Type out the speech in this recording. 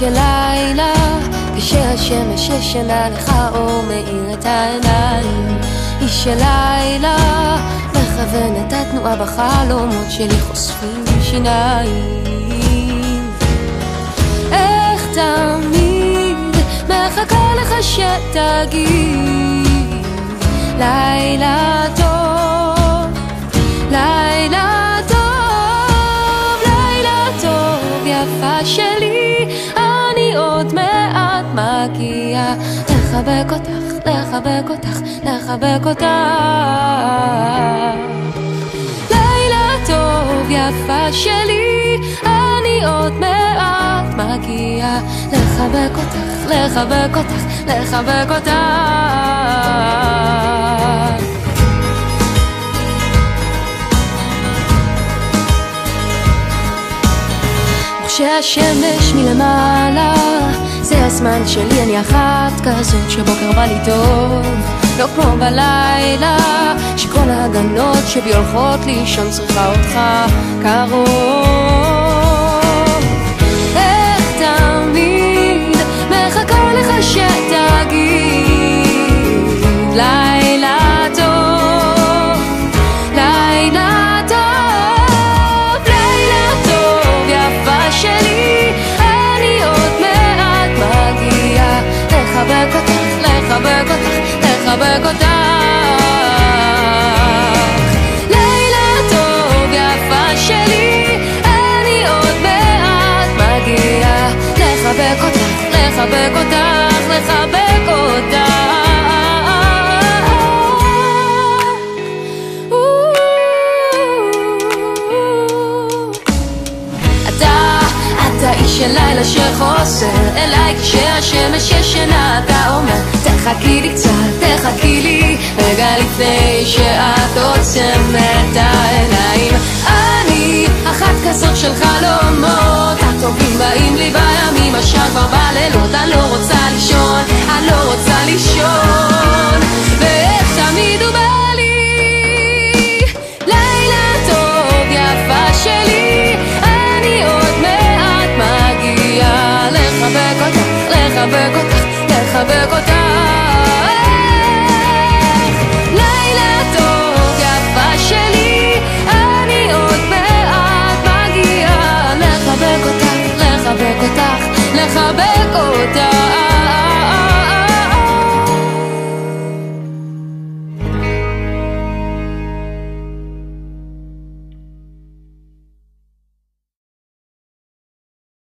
של לילה, כשהשמש ישנה לך אור מאיר את העיניים. איש של לילה, מכוון את התנועה בחלומות שלי חושפים שיניים. איך תמיד מחכה לך שתגיד לילה טוב, לילה טוב, לילה טוב יפה שלי, אני עוד מעט מגיע לחבק אותך, לחבק אותך, לחבק אותך. לילה טוב יפה שלי, אני עוד מעט מגיע לחבק אותך, לחבק אותך, לחבק אותך. כשהשמש מלמעלה, זה הזמן שלי, אני אחת כזאת שבוקר בא לי טוב, לא כמו בלילה שכל ההגנות שבי הולכות לישון, צריכה אותך קרוב. איך תמיד מחכה לך שתגיד לילה טוב, לילה טוב, לילה טוב יפה שלי, אני עוד מעט מגיע לחבק אותך, לחבק אותך, לחבק אותך. לילה טוב יפה שלי, אני עוד מעט מגיע לחבק אותך, לחבק אותך, לחבק אותך. אתה איש של לילה שחוסר אליי, כשהשמש ישנה אתה אומר תחכי לי קצת, תחכי לי רגע לפני שאת עוצמת העיניים. אני אחת כזאת של חלומות, הטובים באים לי בימים, השעה כבר בלילות, אני לא רוצה לישון, אני לא רוצה לישון. ואיך תמיד הוא בא לי לילה טוב יפה שלי, אני עוד מעט מגיע לחבק אותך, לחבק אותך, לחבק אותך. לילה טוב יפה שלי, אני עוד מעט מגיע לחבק אותך, לחבק אותך, לחבק אותך.